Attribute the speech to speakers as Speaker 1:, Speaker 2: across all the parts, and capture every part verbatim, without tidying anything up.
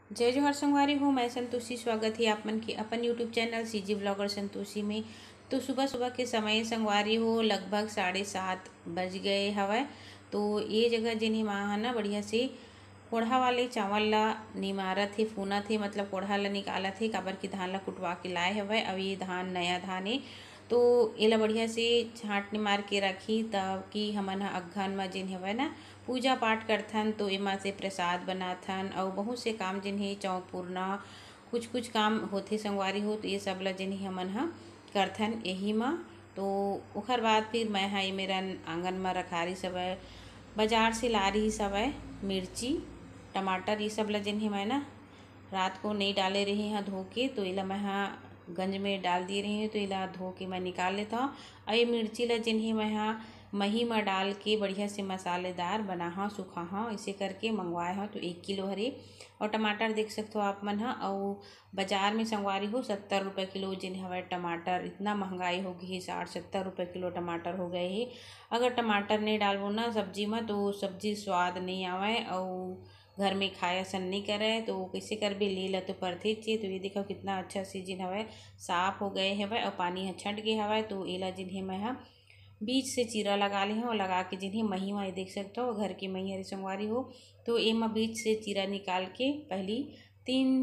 Speaker 1: जय जोहर संगवारी हो। मैं संतोषी, स्वागत है आप मन के अपन YouTube channel CG blogger Santoshi में। तो सुबह सुबह के समय संगवारी हो लगभग साढ़े सात बज गए हवय। तो ये जगह जिन्हें माँ ना बढ़िया से कोढ़ा वाले चावल ला निमारत थे, फूना थे, मतलब कोढ़ा ला निकालत थे, काबर की धान ला कुटवा के लाए हवय। अब ये धान नया धान है तो एला बढ़िया से छाँट निमार के रखी ताकि हमन ह अगहन म जेन हवय ना पूजा पाठ करथन तो एमा से प्रसाद बनाथन और बहुत से काम जिन्हें चौक पूर्णा कुछ कुछ काम होथे संगवारी हो। तो ये सब ला जिन्हें हमन ह करथन यही म। तो ओखर बाद फिर मैं हा मेरा आंगन में रखा रही सब बाजार से ला रही सब मिर्ची टमाटर ये सब ला जिन्हें मैं ना रात को नहीं डाले रही हाँ धो के, तो इला मैं हाँ गंज में डाल दिए रही हूँ। तो इला धो के मैं निकाल लेता हूँ और ये मिर्ची ला जिन्हें मैं हाँ मही में डाल के बढ़िया से मसालेदार बना हाँ सूखा हाँ इसे करके मंगवाए हाँ। तो एक किलो हरे और टमाटर देख सकते हो आप मन हाँ। और बाजार में संगवारी हो सत्तर रुपये किलो जिन हवा टमाटर, इतना महंगाई हो गई है, साठ सत्तर रुपये किलो टमाटर हो गए है। अगर टमाटर नहीं डालबो ना सब्जी में तो सब्जी स्वाद नहीं आवे और घर में खाया सन नहीं करे। तो कैसे कर भी ले ला तो परथे चे। तो ये देखो कितना अच्छा से जिन हवा साफ हो गए हवे और पानी ह छट गए हवा। तो एला जिन्हें मैं हाँ बीच से चीरा लगा ली हूँ, लगा के जिन्हें मही वही देख सकते हो घर की मही हरी संगवारी हो। तो एमा बीच से चीरा निकाल के पहली तीन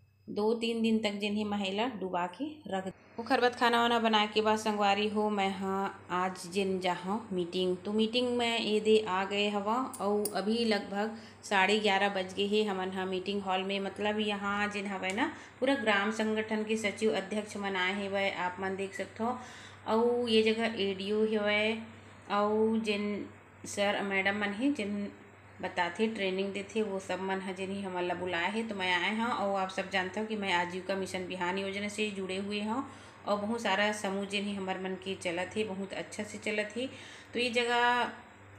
Speaker 1: दो तीन दिन तक जिन्हें महिला डुबा के रख ओखर बाद खाना वाना बनाए के बाद संगवारी हो मैं हाँ आज जिन जहाँ मीटिंग तो मीटिंग में ये दे आ गए हवा। और अभी लगभग साढ़े ग्यारह बज गए है हमन हाँ मीटिंग हॉल में, मतलब यहाँ जिन हवे ना पूरा ग्राम संगठन के सचिव अध्यक्ष मन आए हे वह आप मन देख सकते हो। और ये जगह एडीओ हवे और जिन सर मैडम मन ही जिन बताते ट्रेनिंग देते वो सब मन है जिन्हें हमन ला बुलाए हैं। तो मैं आए हाँ और आप सब जानते हो कि मैं आजीविका मिशन बिहान योजना से जुड़े हुए हूँ और बहुत सारा समूह जिन्हें हमार मन के चलत है, बहुत अच्छा से चलत है। तो ये जगह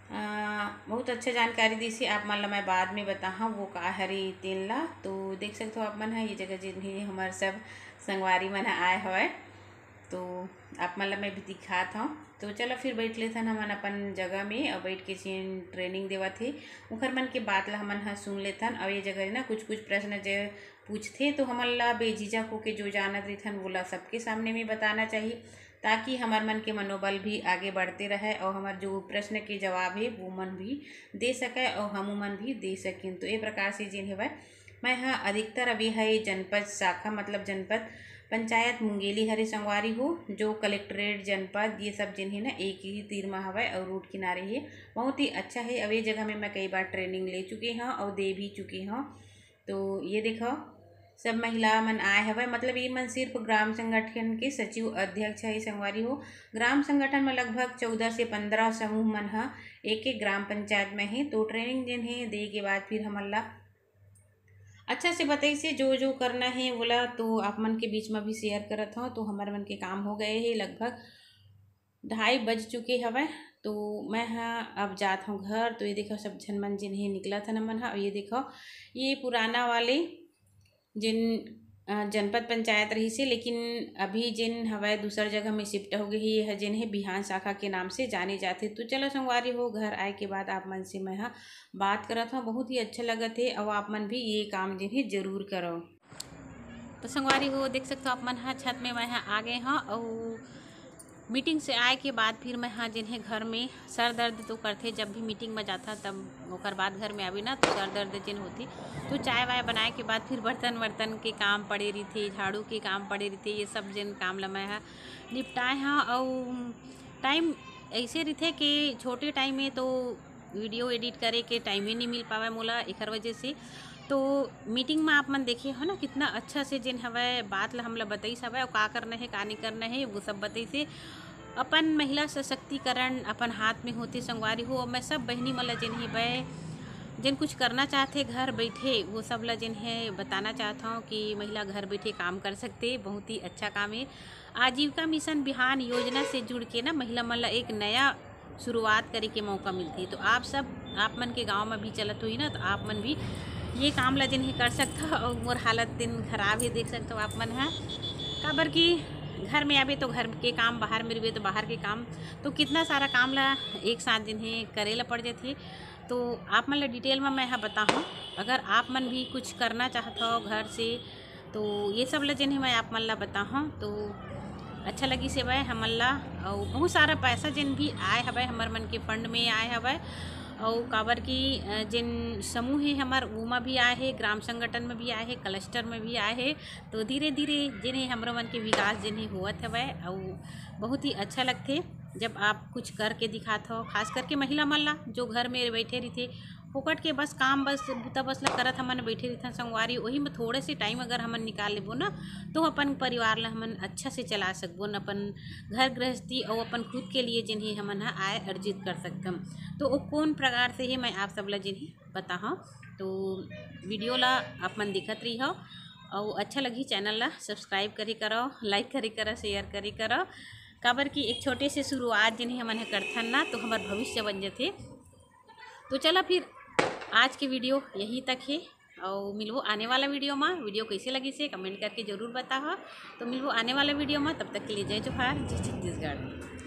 Speaker 1: बहुत अच्छा जानकारी दी सी आप मन ला मैं बाद में बता हाँ वो का हरी तेल ला। तो देख सकते हो आप मन है ये जगह जिन्हें हमार सब संगवारी मन आए हवे तो आप मन ला मैं भी दिखात हूँ। तो चलो फिर बैठ लेथन हमन अपन जगह में और बैठ के सीन ट्रेनिंग देवा थे उखर मन के बात ला हमन हाँ सुन लेथन। और ये जगह ना कुछ कुछ प्रश्न जो पूछते तो हमन ला बेझिझक होके जो जानत रहथन बोला सबके सामने में बताना चाहिए ताकि हमार मन के मनोबल भी आगे बढ़ते रहे और हमार जो प्रश्न के जवाब है वो मन भी दे सके और हम मन भी दे सकें। तो ये प्रकार से जिन है मैं हाँ अधिकतर अभी है जनपद शाखा मतलब जनपद पंचायत मुंगेली हरे संगवारी हो जो कलेक्ट्रेट जनपद ये सब जिन्हें ना एक ही तीर में हवा और रोड किनारे है, बहुत ही अच्छा है। अब ये जगह में मैं कई बार ट्रेनिंग ले चुकी हूँ और दे भी चुकी हूँ। तो ये देखो सब महिला मन आए हवे, मतलब ये मन सिर्फ ग्राम संगठन के सचिव अध्यक्ष है संगवारी हो। ग्राम संगठन में लगभग चौदह से पंद्रह समूह मन है एक एक ग्राम पंचायत में है। तो ट्रेनिंग जिन्हें दे के बाद फिर हमन ला अच्छा से बताई से जो जो करना है बोला तो आप मन के बीच में भी शेयर करत हूँ। तो हमारे मन के काम हो गए हैं, लगभग ढाई बज चुके हवे। तो मैं हाँ अब जात हूँ घर। तो ये देखो सब झन मन जिन्हें निकला था न मन हाँ। और ये देखो ये पुराना वाले जिन जनपद पंचायत रही से, लेकिन अभी जिन हवाए दूसर जगह में शिफ्ट हो गई है जिन्हें बिहान शाखा के नाम से जाने जाते। तो चलो संगवारी हो घर आए के बाद आप मन से मैं हाँ बात करत हूँ, बहुत ही अच्छा लगत है और आप मन भी ये काम जिन्हें जरूर करो। तो संगवारी हो देख सकते हो आप मन हाँ छत में मैं हाँ आ गए हाँ और मीटिंग से आए के बाद फिर मैं हाँ जिन्हें घर में सर दर्द तो करते जब भी मीटिंग में जाता तब ओकर बाद घर में आवी ना तो सर दर्द जिन होती। तो चाय वाय बनाए के बाद फिर बर्तन वर्तन के काम पड़े रही थे, झाड़ू के काम पड़े रही थे, ये सब जिन काम ला मैं हाँ निपटाए हाँ। और टाइम ऐसे रही कि छोटे टाइम में तो वीडियो एडिट करे के टाइम ही नहीं मिल पावे मोला एकर वजह से। तो मीटिंग में आप मन देखे हो ना कितना अच्छा से जिन हवे बात ला हमला बताई हवे और का करना है का नहीं करना है वो सब बताई से। अपन महिला सशक्तिकरण अपन हाथ में होते संगवारी हो। मैं सब बहनी मला जिन्हें वह जिन कुछ करना चाहते घर बैठे वो सब ला जिन्हें बताना चाहता हूँ कि महिला घर बैठे काम कर सकते, बहुत ही अच्छा काम है। आजीविका मिशन बिहान योजना से जुड़ के ना महिला मला एक नया शुरुआत करे के मौका मिलती है। तो आप सब आप मन के गाँव में भी चलत हुई ना तो आप मन भी ये काम ला जिन्हें कर सकता। और मोर हालत दिन खराब है देख सकते हो आप मन है काबर की घर में आवे तो घर के काम, बाहर में रहे तो बाहर के काम, तो कितना सारा काम ला एक साथ जिन्हें करे ला पड़ जाती। तो आप मन ला डिटेल में मैं यहाँ बताऊँ। अगर आप मन भी कुछ करना चाहत हो घर से तो ये सब ला जिन मैं आप मन ला बताऊँ तो अच्छा लगी से भाई हमन ला। और बहुत सारा पैसा जिन भी आए हवे हमर मन के फंड में आए हवे, और काबर की जिन समूह है हमार उमा भी आए है, ग्राम संगठन में भी आए है, क्लस्टर में भी आए है। तो धीरे धीरे जिन्हें हमारे मन के विकास जिन्हें होत हवे और बहुत ही अच्छा लगते जब आप कुछ करके दिखात हो। खास करके महिला मन ला जो घर में बैठे रहते फोकट के बस काम बस बुता बस ला करत हमन बैठे रहते संगवारी, वही में थोड़े से टाइम अगर हमन निकाल लेबो ना तो अपन परिवार ला हमन अच्छा से चला सकबो न, अपन घर गृहस्थी और अपन खुद के लिए जिन्हें हमन आय अर्जित कर सकम। तो वो कौन प्रकार से है मैं आप सब ला जिन्हें बताऊँ। तो वीडियो ला आप मन दिखत रही हो और अच्छा लगी चैनल ला सब्सक्राइब करी करो, लाइक करी करो, शेयर करी करो। काबर की एक छोटे से शुरुआत जिन्हें हमन करथन ना तो हमार भविष्य बन जाते। तो चला फिर आज की वीडियो यहीं तक है और मिलबो आने वाला वीडियो में। वीडियो कैसे लगी से कमेंट करके ज़रूर बताओ। तो मिलबो आने वाला वीडियो में, तब तक के लिए जय जोहार, जय छत्तीसगढ़।